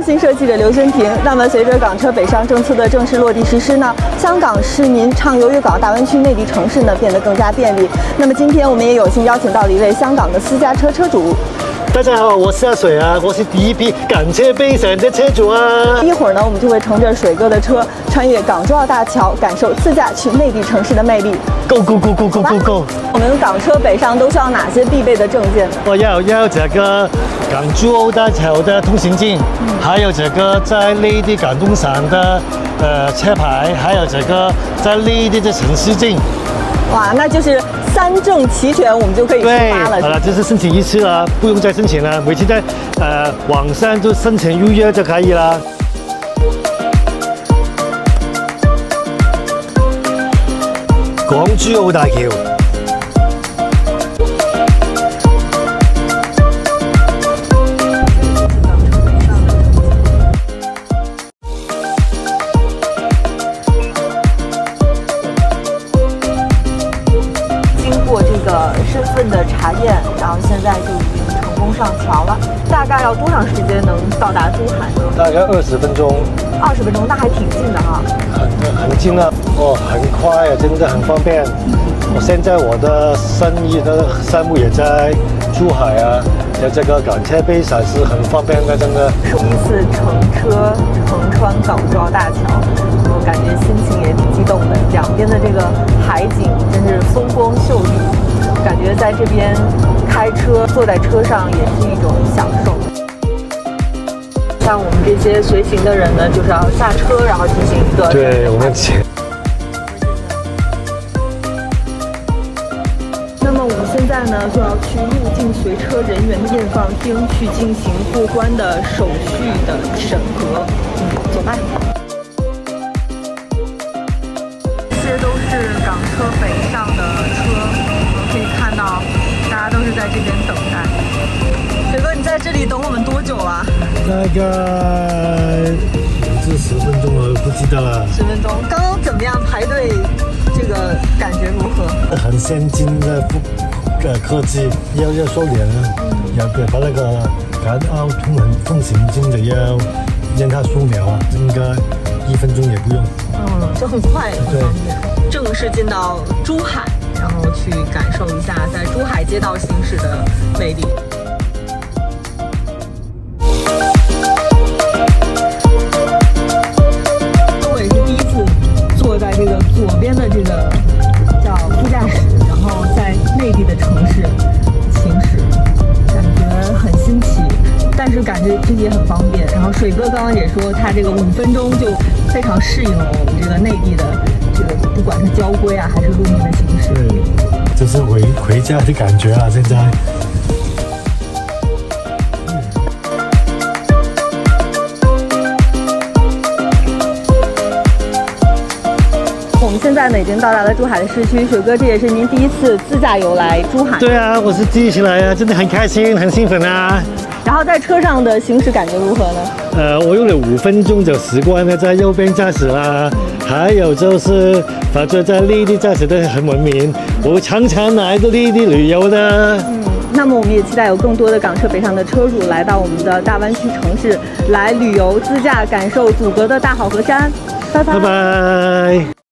新社记者刘真平。那么，随着港车北上政策的正式落地实施呢，香港市民畅游粤港澳大湾区内地城市呢变得更加便利。那么，今天我们也有幸邀请到了一位香港的私家车车主。 大家好，我是阿水啊，我是第一批港车北上的车主啊。 一会儿呢，我们就会乘着水哥的车穿越港珠澳大桥，感受自驾去内地城市的魅力。 Go go go go go go go！ 我们港车北上都需要哪些必备的证件呢？ 我要这个港珠澳大桥的通行证，还有这个在内地港东省的车牌，还有这个在内地的城市证。 哇，那就是3证齐全，我们就可以出发了。 好了，这是申请一次了，不用再申请了，每次在网上就申请预约就可以了。港珠澳大橋。 身份的查验，然后现在就已经成功上桥了。大概要多长时间能到达珠海呢？ 大概20分钟。 20分钟，那还挺近的哈。 很近了，哦，很快啊，真的很方便。我现在我的生意的项目也在珠海啊，这个港车北上是很方便的，真的。 首一次乘车横穿港珠澳大桥，我感觉心情也挺激动的。两边的这个海景真是风光秀丽。 感觉在这边开车，坐在车上也是一种享受。像我们这些随行的人呢，就是要下车，然后进行一个对我们那么我们现在呢，就要去入境随车人员的验放厅去进行过关的手续的审核。走吧。这些都是港车北上的车。 可以看到，大家都是在这边等待。水哥，你在这里等我们多久了？ 大概是10分钟了，不记得了。 10分钟。刚刚怎么样？排队这个感觉如何？ 很先进的科技，要收脸了，要把那个港澳通行证的要让它扫描啊，应该1分钟也不用。 就很快，很方便。正式进到珠海。 然后去感受一下在珠海街道行驶的魅力。我也是第一次坐在这个左边的这个叫副驾驶，然后在内地的城市行驶，感觉很新奇，但是感觉这也很方便。然后水哥刚刚也说，他这个5分钟就非常适应了我们这个内地的。 这个不管是交规啊，还是路面的行驶， 对，就是回家的感觉啊！现在， 我们现在呢已经到达了珠海的市区。水哥，这也是您第一次自驾游来珠海？ 对啊，我是第一次来啊，真的很开心，很兴奋啊！ 然后在车上的行驶感觉如何呢？ 我用了5分钟就习惯了在右边驾驶啦。 还有就是，反正在内地驾驶都很文明。我常常来到内地旅游的。 那么我们也期待有更多的港车北上的车主来到我们的大湾区城市来旅游自驾，感受祖国的大好河山。拜拜。拜拜。